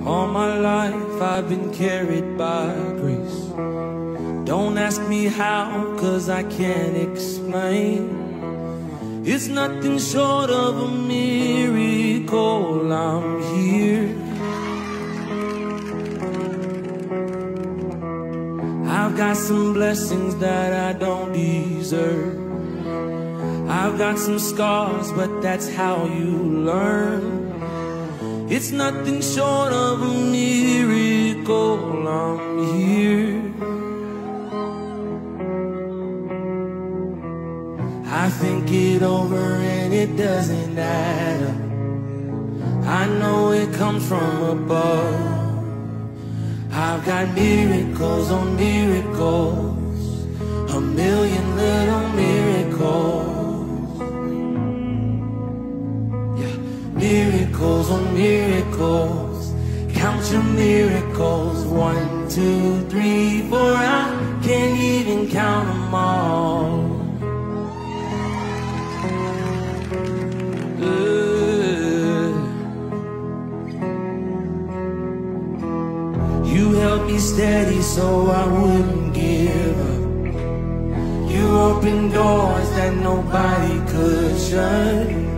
All my life I've been carried by grace. Don't ask me how, 'cause I can't explain. It's nothing short of a miracle I'm here. I've got some blessings that I don't deserve. I've got some scars, but that's how you learn. It's nothing short of a miracle I'm here. I think it over and it doesn't add up. I know it comes from above. I've got miracles on miracles, a million little miracles. Yeah, miracles on miracles. Count your miracles, 1, 2, 3, 4. I can't even count them all. You held me steady so I wouldn't give up. You opened doors that nobody could shut.